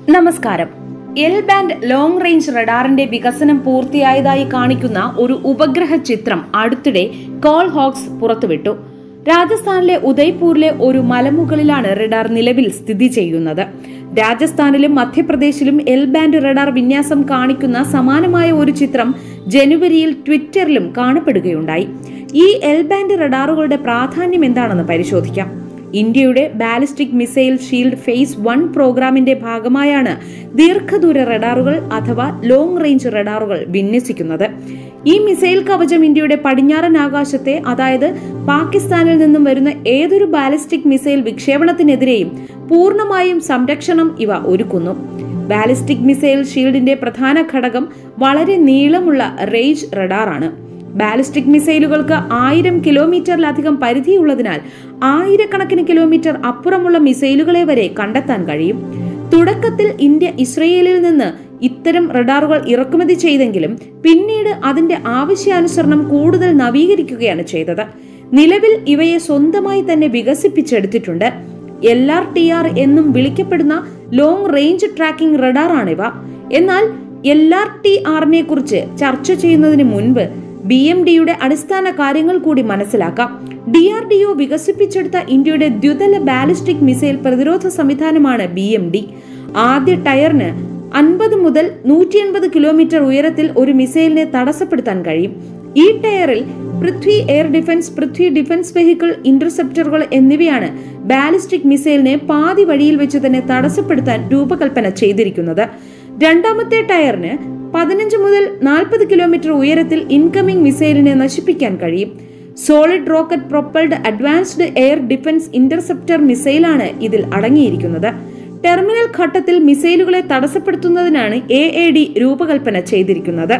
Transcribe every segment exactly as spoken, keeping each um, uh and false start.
നമസ്കാരം. L band long range റഡാറിന്റെ വികസനം പൂർത്തിയായതായി കാണിക്കുന്ന ഒരു ഉപഗ്രഹ ചിത്രം അടുത്തിടെ കോൾ ഹോക്സ് പുറത്തുവിട്ടു. രാജസ്ഥാനിലെ ഉദയ്പൂരിലെ ഒരു മലമുകളിലാണ് റഡാർ നിലവിൽ സ്ഥിതി ചെയ്യുന്നത്. രാജസ്ഥാനിലും മധ്യപ്രദേശിലും എൽ ബാൻഡ് റഡാർ വിന്യാസം കാണിക്കുന്ന സമാനമായ ഒരു ചിത്രം ജനുവരിയിൽ ട്വിറ്ററിലും കാണപ്പെടുകയുണ്ടായി. ഈ എൽ ബാൻഡ് റഡാറുകളുടെ പ്രാധാന്യം എന്താണെന്ന് പരിശോധിക്കാം. ഇന്ത്യയുടെ ballistic missile shield phase one പ്രോഗ്രാമിന്റെ ഭാഗമായാണ് ദീർഘദൂര റഡാറുകൾ അഥവാ ലോങ് റേഞ്ച് റഡാറുകൾ വിന്യസിക്കുന്നത്. ഈ മിസൈൽ കവചം ഇന്ത്യയുടെ പടിഞ്ഞാറൻ ആകാശത്തെ, അതായത് പാകിസ്ഥാനിൽ നിന്നും വരുന്ന ഏതൊരു ബാലിസ്റ്റിക് മിസൈൽ വിക്ഷേപണത്തിനെതിരെയും പൂർണ്ണമായും സംരക്ഷണം ഇവ ഒരുക്കുന്നു. ബാലിസ്റ്റിക് മിസൈൽ ഷീൽഡിന്റെ പ്രധാന ഘടകം വളരെ നീളമുള്ള റേഞ്ച് റഡാറാണ്. ബാലിസ്റ്റിക് മിസൈലുകൾക്ക് ആയിരം കിലോമീറ്ററിലധികം പരിധിയുള്ളതിനാൽ ആയിരക്കണക്കിന് കിലോമീറ്റർ അപ്പുറമുള്ള മിസൈലുകളെ വരെ കണ്ടെത്താൻ കഴിയും. തുടക്കത്തിൽ ഇന്ത്യ ഇസ്രയേലിൽ നിന്ന് ഇത്തരം റഡാറുകൾ ഇറക്കുമതി ചെയ്തെങ്കിലും പിന്നീട് അതിന്റെ ആവശ്യാനുസരണം കൂടുതൽ നവീകരിക്കുകയാണ് ചെയ്തത്. നിലവിൽ ഇവയെ സ്വന്തമായി തന്നെ വികസിപ്പിച്ചെടുത്തിട്ടുണ്ട്. എൽ ആർ ടി ആർ എന്നും വിളിക്കപ്പെടുന്ന ലോങ് റേഞ്ച് ട്രാക്കിംഗ് റഡാറാണിവ. എന്നാൽ എൽ ആർ ടി ആറിനെ കുറിച്ച് ചർച്ച ചെയ്യുന്നതിന് മുൻപ് ബി എം ഡിയുടെ അടിസ്ഥാന കാര്യങ്ങൾ കൂടി മനസ്സിലാക്കാം. ഡി ആർ ഡി ഒ വികസിപ്പിച്ചെടുത്ത ഇന്ത്യയുടെ ദ്വിതല ബാലിസ്റ്റിക് മിസൈൽ പ്രതിരോധ സംവിധാനമാണ് ബി എം ഡി. ആദ്യ ടയറിന് അൻപത് മുതൽ നൂറ്റി എൺപത് കിലോമീറ്റർ ഉയരത്തിൽ ഒരു മിസൈലിനെ തടസ്സപ്പെടുത്താൻ കഴിയും. ഈ ടയറിൽ Prithvi air defence, Prithvi defence vehicle ഇന്റർസെപ്റ്ററുകൾ എന്നിവയാണ് ബാലിസ്റ്റിക് മിസൈലിനെ പാതി വഴിയിൽ വെച്ച് തന്നെ തടസ്സപ്പെടുത്താൻ രൂപകൽപ്പന ചെയ്തിരിക്കുന്നത്. രണ്ടാമത്തെ ടയറിന് പതിനഞ്ച് മുതൽ നാൽപ്പത് കിലോമീറ്റർ ഉയരത്തിൽ ഇൻകമിംഗ് മിസൈലിനെ നശിപ്പിക്കാൻ കഴിയും. Solid rocket propelled advanced air defence interceptor മിസൈലാണ് ഇതിൽ അടങ്ങിയിരിക്കുന്നത്. ടെർമിനൽ ഘട്ടത്തിൽ മിസൈലുകളെ തടസ്സപ്പെടുത്തുന്നതിനാണ് എ എ ഡി രൂപകൽപ്പന ചെയ്തിരിക്കുന്നത്.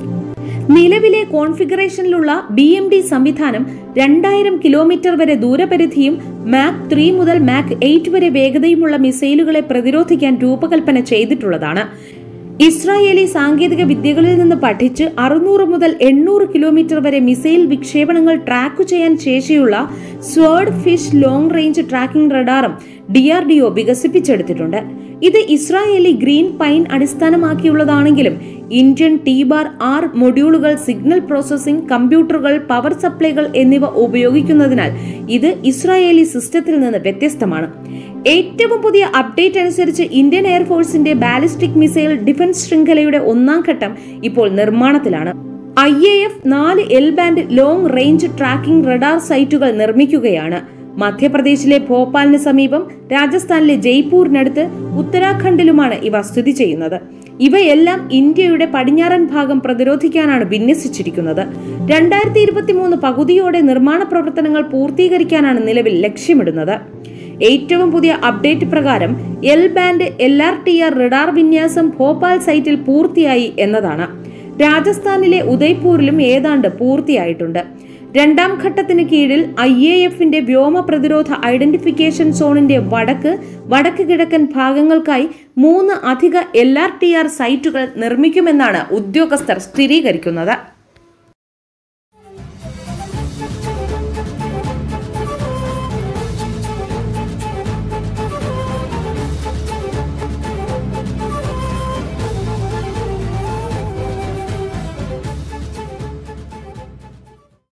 നിലവിലെ കോൺഫിഗറേഷനിലുള്ള ബി എം ഡി സംവിധാനം രണ്ടായിരം കിലോമീറ്റർ വരെ ദൂരപരിധിയും മാക് ത്രീ മുതൽ മാക് എയ്റ്റ് വരെ വേഗതയുമുള്ള മിസൈലുകളെ പ്രതിരോധിക്കാൻ രൂപകൽപ്പന ചെയ്തിട്ടുള്ളതാണ്. ഇസ്രായേലി സാങ്കേതിക വിദ്യകളിൽ നിന്ന് പഠിച്ച് അറുന്നൂറ് മുതൽ എണ്ണൂറ് കിലോമീറ്റർ വരെ മിസൈൽ വിക്ഷേപണങ്ങൾ ട്രാക്ക് ചെയ്യാൻ ശേഷിയുള്ള swordfish long range tracking റഡാറും ഡി ആർ ഡി ഒ വികസിപ്പിച്ചെടുത്തിട്ടുണ്ട്. ഇത് ഇസ്രായേലി ഗ്രീൻ പൈൻ അടിസ്ഥാനമാക്കിയുള്ളതാണെങ്കിലും ഇന്ത്യൻ ടി ബാർ ആർ മൊഡ്യൂളുകൾ, സിഗ്നൽ പ്രോസസിംഗ്, കമ്പ്യൂട്ടറുകൾ, പവർ സപ്ലൈകൾ എന്നിവ ഉപയോഗിക്കുന്നതിനാൽ ഇത് ഇസ്രായേലി സിസ്റ്റത്തിൽ നിന്ന് വ്യത്യസ്തമാണ്. ഏറ്റവും പുതിയ അപ്ഡേറ്റ് അനുസരിച്ച് ഇന്ത്യൻ എയർഫോഴ്സിന്റെ ബാലിസ്റ്റിക് മിസൈൽ ഡിഫൻസ് ശൃംഖലയുടെ ഒന്നാം ഘട്ടം ഇപ്പോൾ നിർമ്മാണത്തിലാണ്. ഐ എ എഫ് നാല് L band long range tracking radar സൈറ്റുകൾ നിർമ്മിക്കുകയാണ്. മധ്യപ്രദേശിലെ ഭോപ്പാലിന് സമീപം, രാജസ്ഥാനിലെ ജയ്പൂരിനടുത്ത്, ഉത്തരാഖണ്ഡിലുമാണ് ഇവ സ്ഥിതി ചെയ്യുന്നത്. ഇവയെല്ലാം ഇന്ത്യയുടെ പടിഞ്ഞാറൻ ഭാഗം പ്രതിരോധിക്കാനാണ് വിന്യസിച്ചിരിക്കുന്നത്. രണ്ടായിരത്തി ഇരുപത്തി മൂന്ന് പകുതിയോടെ നിർമ്മാണ പ്രവർത്തനങ്ങൾ പൂർത്തീകരിക്കാനാണ് നിലവിൽ ലക്ഷ്യമിടുന്നത്. ഏറ്റവും പുതിയ അപ്ഡേറ്റ് പ്രകാരം L band L R T R radar വിന്യാസം ഭോപ്പാൽ സൈറ്റിൽ പൂർത്തിയായി എന്നതാണ്. രാജസ്ഥാനിലെ ഉദയ്പൂരിലും ഏതാണ്ട് പൂർത്തിയായിട്ടുണ്ട്. രണ്ടാം ഘട്ടത്തിന് കീഴിൽ ഐ എ എഫിന്റെ വ്യോമ പ്രതിരോധ ഐഡന്റിഫിക്കേഷൻ സോണിന്റെ വടക്ക് വടക്ക് കിഴക്കൻ ഭാഗങ്ങൾക്കായി മൂന്ന് അധിക എൽ ആർ ടി ആർ സൈറ്റുകൾ നിർമ്മിക്കുമെന്നാണ് ഉദ്യോഗസ്ഥർ സ്ഥിരീകരിക്കുന്നത്.